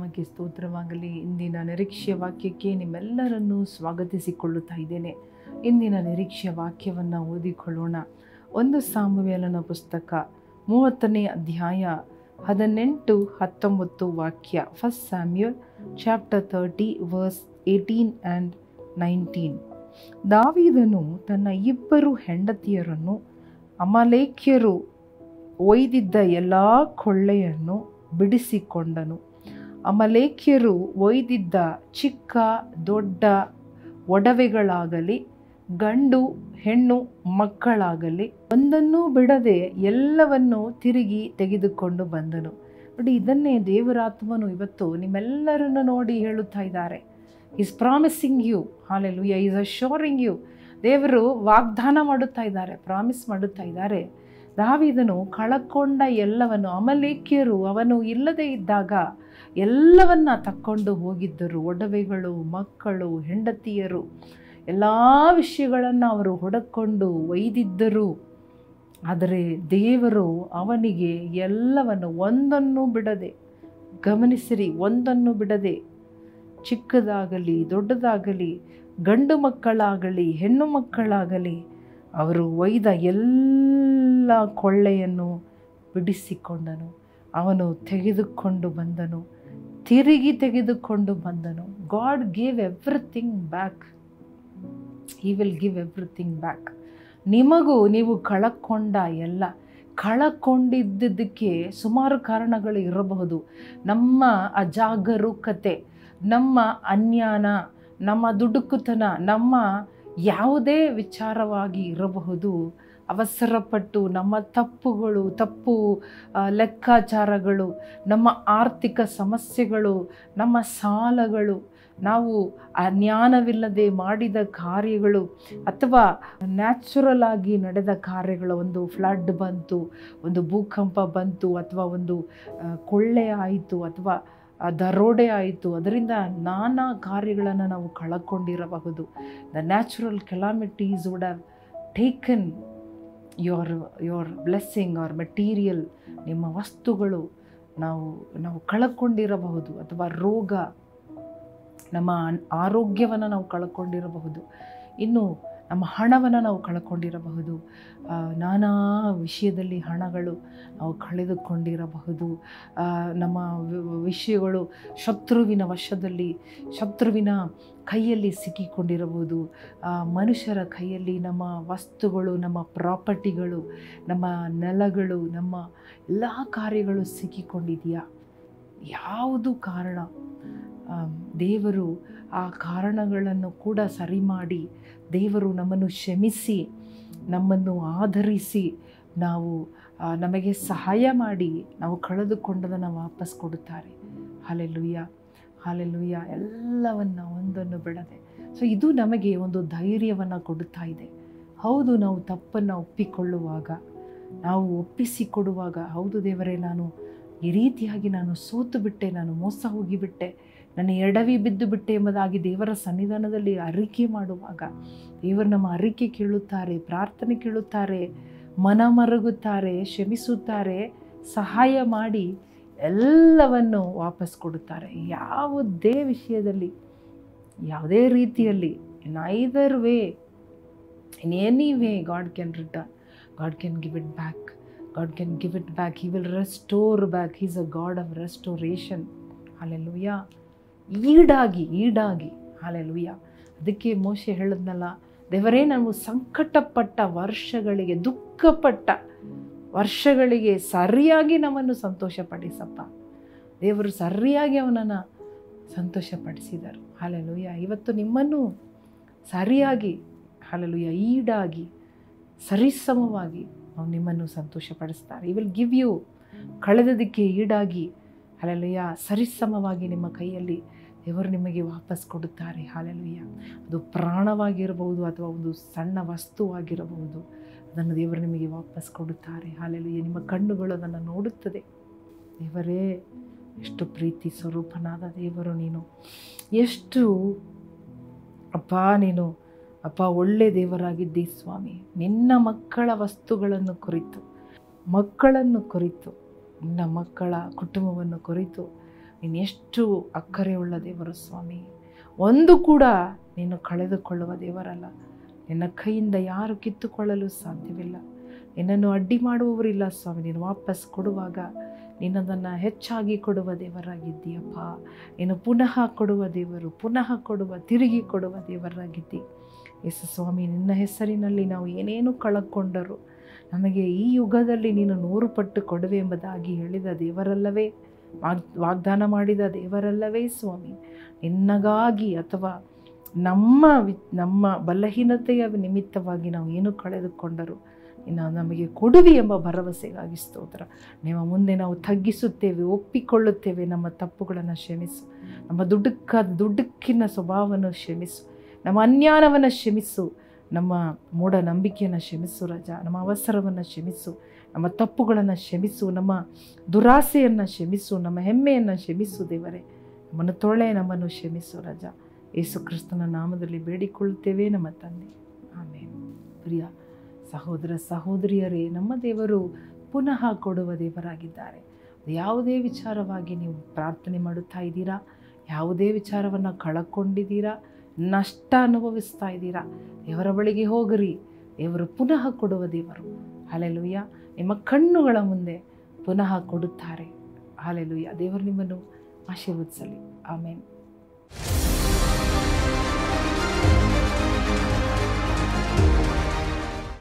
ನಾಮಕ್ಕೆ ಸ್ತೋತ್ರವಾಗಲಿ. ಇಂದಿನ ನಿರೀಕ್ಷೆಯ ವಾಕ್ಯಕ್ಕೆ ನಿಮ್ಮೆಲ್ಲರನ್ನೂ ಸ್ವಾಗತಿಸಿಕೊಳ್ಳುತ್ತಾ ಇದ್ದೇನೆ. ಇಂದಿನ ನಿರೀಕ್ಷೆಯ ವಾಕ್ಯವನ್ನು ಓದಿಕೊಳ್ಳೋಣ. 1 ಸಾಮುವೇಲನ ಪುಸ್ತಕ 30ನೇ ಅಧ್ಯಾಯ 18-19 ವಾಕ್ಯ. 1 Samuel chapter 30 verse 18 and 19. ದಾವೀದನು ತನ್ನ 2 ಹೆಂಡತಿಯರನ್ನು ಅಮಲೇಕ್ಯರು ಒಯ್ದಿದ್ದ ಎಲ್ಲ ಕೊಳ್ಳೆಯನ್ನು ಬಿಡಿಸಿಕೊಂಡನು. ಅಮಲೇಕ್ಯರು ಒಯ್ದಿದ್ದ ಚಿಕ್ಕ ದೊಡ್ಡ ಒಡವೆಗಳಾಗಲಿ ಗಂಡು ಹೆಣ್ಣು ಮಕ್ಕಳಾಗಲಿ ಒಂದನ್ನೂ ಬಿಡದೆ ಎಲ್ಲವನ್ನು ತಿರುಗಿ ತೆಗೆದುಕೊಂಡು ಬಂದನು. ನೋಡಿ, ಇದನ್ನೇ ದೇವರಾತ್ಮನು ಇವತ್ತು ನಿಮ್ಮೆಲ್ಲರನ್ನು ನೋಡಿ ಹೇಳುತ್ತಾ ಇದ್ದಾರೆ. Is promising you, hallelujah, is assuring you. ದೇವರು ವಾಗ್ದಾನ ಮಾಡುತ್ತಾ ಇದ್ದಾರೆ, ಪ್ರಾಮಿಸ್ ಮಾಡುತ್ತಾ ಇದ್ದಾರೆ. ದಾವೀದನು ಕಳಕೊಂಡ ಎಲ್ಲವನ್ನು, ಅಮಲೇಕ್ಯರು ಅವನು ಇಲ್ಲದೆ ಇದ್ದಾಗ ಎಲ್ಲವನ್ನ ತಕ್ಕೊಂಡು ಹೋಗಿದ್ದರು. ಒಡವೆಗಳು, ಮಕ್ಕಳು, ಹೆಂಡತಿಯರು, ಎಲ್ಲ ವಿಷಯಗಳನ್ನು ಅವರು ಹೊಡಕೊಂಡು ಒಯ್ದಿದ್ದರು. ಆದರೆ ದೇವರು ಅವನಿಗೆ ಎಲ್ಲವನ್ನು ಒಂದನ್ನು ಬಿಡದೆ, ಗಮನಿಸಿರಿ, ಒಂದನ್ನು ಬಿಡದೆ, ಚಿಕ್ಕದಾಗಲಿ ದೊಡ್ಡದಾಗಲಿ, ಗಂಡು ಮಕ್ಕಳಾಗಲಿ ಹೆಣ್ಣು ಮಕ್ಕಳಾಗಲಿ, ಅವರು ಒಯ್ದ ಎಲ್ಲ ಕೊಳ್ಳೆಯನ್ನು ಬಿಡಿಸಿಕೊಂಡನು. ಅವನು ತೆಗೆದುಕೊಂಡು ಬಂದನು, ತಿರುಗಿ ತೆಗೆದುಕೊಂಡು ಬಂದನು. God give everything back. He will give everything back. ನಿಮಗೂ ನೀವು ಕಳಕೊಂಡಿದ್ದಕ್ಕೆ ಸುಮಾರು ಕಾರಣಗಳು ಇರಬಹುದು. ನಮ್ಮ ಅಜಾಗರೂಕತೆ, ನಮ್ಮ ಅಜ್ಞಾನ, ನಮ್ಮ ದುಡುಕುತನ, ನಮ್ಮ ಯಾವುದೇ ವಿಚಾರವಾಗಿ ಇರಬಹುದು. ಅವಸರಪಟ್ಟು ನಮ್ಮ ತಪ್ಪು ಲೆಕ್ಕಾಚಾರಗಳು, ನಮ್ಮ ಆರ್ಥಿಕ ಸಮಸ್ಯೆಗಳು, ನಮ್ಮ ಸಾಲಗಳು, ನಾವು ಅಜ್ಞಾನವಿಲ್ಲದೆ ಮಾಡಿದ ಕಾರ್ಯಗಳು, ಅಥವಾ ನ್ಯಾಚುರಲ್ ಆಗಿ ನಡೆದ ಕಾರ್ಯಗಳು, ಒಂದು ಫ್ಲಡ್ ಬಂತು, ಒಂದು ಭೂಕಂಪ ಬಂತು, ಅಥವಾ ಒಂದು ಕೊಳ್ಳೆ ಆಯಿತು, ಅಥವಾ ದರೋಡೆ ಆಯಿತು, ಅದರಿಂದ ನಾನಾ ಕಾರ್ಯಗಳನ್ನು ನಾವು ಕಳಕೊಂಡಿರಬಹುದು. The natural calamities would have taken your blessing or material. ನಿಮ್ಮ ವಸ್ತುಗಳು ನಾವು ಕಳಕೊಂಡಿರಬಹುದು. ಅಥವಾ ರೋಗ, ನಮ್ಮ ಆರೋಗ್ಯವನ್ನು ನಾವು ಕಳ್ಕೊಂಡಿರಬಹುದು. ಇನ್ನು ನಮ್ಮ ಹಣವನ್ನು ನಾವು ಕಳ್ಕೊಂಡಿರಬಹುದು. ನಾನಾ ವಿಷಯದಲ್ಲಿ ಹಣಗಳು ನಾವು ಕಳೆದುಕೊಂಡಿರಬಹುದು. ನಮ್ಮ ವಿಷಯಗಳು ಶತ್ರುವಿನ ವಶದಲ್ಲಿ, ಶತ್ರುವಿನ ಕೈಯಲ್ಲಿ ಸಿಕ್ಕಿಕೊಂಡಿರಬಹುದು. ಮನುಷ್ಯರ ಕೈಯಲ್ಲಿ ನಮ್ಮ ವಸ್ತುಗಳು, ನಮ್ಮ ಪ್ರಾಪರ್ಟಿಗಳು, ನಮ್ಮ ನೆಲಗಳು, ನಮ್ಮ ಎಲ್ಲ ಕಾರ್ಯಗಳು ಸಿಕ್ಕಿಕೊಂಡಿದೆಯಾ? ಯಾವುದು ಕಾರಣ? ದೇವರು ಆ ಕಾರಣಗಳನ್ನು ಕೂಡ ಸರಿ ಮಾಡಿ, ದೇವರು ನಮ್ಮನ್ನು ಕ್ಷಮಿಸಿ, ನಮ್ಮನ್ನು ಆಧರಿಸಿ, ನಮಗೆ ಸಹಾಯ ಮಾಡಿ, ನಾವು ಕಳೆದುಕೊಂಡದನ್ನು ವಾಪಸ್ ಕೊಡುತ್ತಾರೆ. Hallelujah, hallelujah. ಎಲ್ಲವನ್ನು ಒಂದನ್ನು ಬಿಡದೆ. ಸೊ ಇದು ನಮಗೆ ಒಂದು ಧೈರ್ಯವನ್ನು ಕೊಡುತ್ತಾ ಇದೆ. ಹೌದು, ನಾವು ತಪ್ಪನ್ನು ಒಪ್ಪಿಕೊಳ್ಳುವಾಗ, ನಾವು ಒಪ್ಪಿಸಿಕೊಡುವಾಗ, ಹೌದು ದೇವರೇ, ನಾನು ಈ ರೀತಿಯಾಗಿ ನಾನು ಸೋತು ಬಿಟ್ಟೆ, ನಾನು ಮೋಸ ಹೋಗಿಬಿಟ್ಟೆ, ನನ್ನ ಎಡವಿ ಬಿದ್ದು ಬಿಟ್ಟೆ ಎಂಬುದಾಗಿ ದೇವರ ಸನ್ನಿಧಾನದಲ್ಲಿ ಅರಿಕೆ ಮಾಡುವಾಗ ದೇವರು ನಮ್ಮ ಅರಿಕೆ ಕೇಳುತ್ತಾರೆ, ಪ್ರಾರ್ಥನೆ ಕೇಳುತ್ತಾರೆ, ಮನ ಮರುಗುತ್ತಾರೆ, ಕ್ಷಮಿಸುತ್ತಾರೆ, ಸಹಾಯ ಮಾಡಿ ಎಲ್ಲವನ್ನು ವಾಪಸ್ ಕೊಡುತ್ತಾರೆ. ಯಾವುದೇ ವಿಷಯದಲ್ಲಿ, ಯಾವುದೇ ರೀತಿಯಲ್ಲಿ, in either way, in any way, God can return, God can give it back, God can give it back. He will restore back. He is a God of restoration. Hallelujah. ಈಡಾಗಿ, ಹಲ್ಲೆಲೂಯಾ. ಅದಕ್ಕೆ ಮೋಶೆ ಹೇಳಿದ್ನಲ್ಲ, ದೇವರೇ, ನಾವು ಸಂಕಟಪಟ್ಟ ವರ್ಷಗಳಿಗೆ, ದುಃಖಪಟ್ಟ ವರ್ಷಗಳಿಗೆ ಸರಿಯಾಗಿ ನಮ್ಮನ್ನು ಸಂತೋಷಪಡಿಸಪ್ಪ. ದೇವರು ಸರಿಯಾಗಿ ಅವನನ್ನು ಸಂತೋಷಪಡಿಸಿದರು. ಹಲ್ಲೆಲೂಯಾ. ಇವತ್ತು ನಿಮ್ಮನ್ನು ಸರಿಯಾಗಿ, ಹಲ್ಲೆಲೂಯಾ, ಈಡಾಗಿ, ಸರಿಸಮವಾಗಿ ನಿಮ್ಮನ್ನು ಸಂತೋಷಪಡಿಸ್ತಾರೆ. He will give you. ಕಳೆದದಕ್ಕೆ ಈಡಾಗಿ, ಹಲ್ಲೆಲೂಯಾ, ಸರಿಸಮವಾಗಿ ನಿಮ್ಮ ಕೈಯಲ್ಲಿ ದೇವರು ನಿಮಗೆ ವಾಪಸ್ ಕೊಡುತ್ತಾರೆ. ಹಲ್ಲೆಲೂಯಾ. ಅದು ಪ್ರಾಣವಾಗಿರಬಹುದು ಅಥವಾ ಒಂದು ಸಣ್ಣ ವಸ್ತುವಾಗಿರಬಹುದು, ಅದನ್ನು ದೇವರು ನಿಮಗೆ ವಾಪಸ್ ಕೊಡುತ್ತಾರೆ. ಹಲ್ಲೆಲೂಯಾ. ನಿಮ್ಮ ಕಣ್ಣುಗಳು ಅದನ್ನು ನೋಡುತ್ತದೆ. ದೇವರೇ, ಎಷ್ಟು ಪ್ರೀತಿ ಸ್ವರೂಪನಾದ ದೇವರು ನೀನು, ಎಷ್ಟು ಅಪ್ಪ ಒಳ್ಳೆ ದೇವರಾಗಿದ್ದಿ ಸ್ವಾಮಿ. ನಿನ್ನ ಮಕ್ಕಳ ವಸ್ತುಗಳನ್ನು ಕುರಿತು, ನಿನ್ನ ಮಕ್ಕಳ ಕುಟುಂಬವನ್ನು ಕುರಿತು ನೀನು ಎಷ್ಟು ಅಕ್ಕರೆಯುಳ್ಳ ದೇವರು ಸ್ವಾಮಿ. ಒಂದು ಕೂಡ ನೀನು ಕಳೆದುಕೊಳ್ಳುವ ದೇವರಲ್ಲ. ನಿನ್ನ ಕೈಯಿಂದ ಯಾರು ಕಿತ್ತುಕೊಳ್ಳಲು ಸಾಧ್ಯವಿಲ್ಲ. ನಿನ್ನನ್ನು ಅಡ್ಡಿ ಮಾಡುವವರಿಲ್ಲ ಸ್ವಾಮಿ. ನೀನು ವಾಪಸ್ ಕೊಡುವಾಗ ನೀನದನ್ನು ಹೆಚ್ಚಾಗಿ ಕೊಡುವ ದೇವರಾಗಿದ್ದೀಯಪ್ಪ. ನೀನು ಪುನಃ ಕೊಡುವ ದೇವರು, ಪುನಃ ಕೊಡುವ, ತಿರುಗಿ ಕೊಡುವ ದೇವರಾಗಿದ್ದಿ. ಯೇಸು ಸ್ವಾಮಿ, ನಿನ್ನ ಹೆಸರಿನಲ್ಲಿ ನಾವು ಏನೇನು ಕಳಕೊಂಡರು ನಮಗೆ ಈ ಯುಗದಲ್ಲಿ ನೀನು 100 ಪಟ್ಟು ಕೊಡುವೆ ಎಂಬುದಾಗಿ ಹೇಳಿದ ದೇವರಲ್ಲವೇ, ವಾಗ್ದಾನ ಮಾಡಿದ ದೇವರಲ್ಲವೇ ಸ್ವಾಮಿ. ನಿನ್ನಗಾಗಿ ಅಥವಾ ನಮ್ಮ ಬಲಹೀನತೆಯ ನಿಮಿತ್ತವಾಗಿ ನಾವು ಏನು ಕಳೆದುಕೊಂಡರು ಇನ್ನು ನಮಗೆ ಕೊಡುವಿ ಎಂಬ ಭರವಸೆಗಾಗಿ ಸ್ತೋತ್ರ. ನಿಮ್ಮ ಮುಂದೆ ನಾವು ತಗ್ಗಿಸುತ್ತೇವೆ, ಒಪ್ಪಿಕೊಳ್ಳುತ್ತೇವೆ. ನಮ್ಮ ತಪ್ಪುಗಳನ್ನು ಕ್ಷಮಿಸು, ನಮ್ಮ ದುಡುಕಿನ ಸ್ವಭಾವವನ್ನು ಕ್ಷಮಿಸು, ನಮ್ಮ ಅಜ್ಞಾನವನ್ನು ಕ್ಷಮಿಸು, ನಮ್ಮ ಮೂಢನಂಬಿಕೆಯನ್ನು ಕ್ಷಮಿಸು ರಾಜ. ನಮ್ಮ ಅವಸರವನ್ನು ಕ್ಷಮಿಸು, ನಮ್ಮ ತಪ್ಪುಗಳನ್ನು ಕ್ಷಮಿಸು, ನಮ್ಮ ದುರಾಸೆಯನ್ನು ಕ್ಷಮಿಸು, ನಮ್ಮ ಹೆಮ್ಮೆಯನ್ನು ಕ್ಷಮಿಸು ದೇವರೇ. ನಮ್ಮನ್ನು ತೊಳೆ, ನಮ್ಮನ್ನು ಕ್ಷಮಿಸು ರಾಜ. ಯೇಸು ಕ್ರಿಸ್ತನ ನಾಮದಲ್ಲಿ ಬೇಡಿಕೊಳ್ಳುತ್ತೇವೆ ನಮ್ಮ ತಂದೆ, ಆಮೇನ್. ಪ್ರಿಯ ಸಹೋದರ ಸಹೋದರಿಯರೇ, ನಮ್ಮ ದೇವರು ಪುನಃ ಕೊಡುವ ದೇವರಾಗಿದ್ದಾರೆ. ಯಾವುದೇ ವಿಚಾರವಾಗಿ ನೀವು ಪ್ರಾರ್ಥನೆ ಮಾಡುತ್ತಾ ಇದ್ದೀರಾ, ಯಾವುದೇ ವಿಚಾರವನ್ನು ಕಳಕೊಂಡಿದ್ದೀರಾ, ನಷ್ಟ ಅನುಭವಿಸ್ತಾ ಇದ್ದೀರಾ, ದೇವರ ಬಳಿಗೆ ಹೋಗಿರಿ. ದೇವರು ಪುನಃ ಕೊಡುವ ದೇವರು. ಹಲ್ಲೆಲೂಯಾ. ನಿಮ್ಮ ಕಣ್ಣುಗಳ ಮುಂದೆ ಪುನಃ ಕೊಡುತ್ತಾರೆ. ಹಲ್ಲೆಲೂಯಾ. ದೇವರು ನಿಮ್ಮನ್ನು ಆಶೀರ್ವದಿಸಲಿ. ಆಮೇನ್.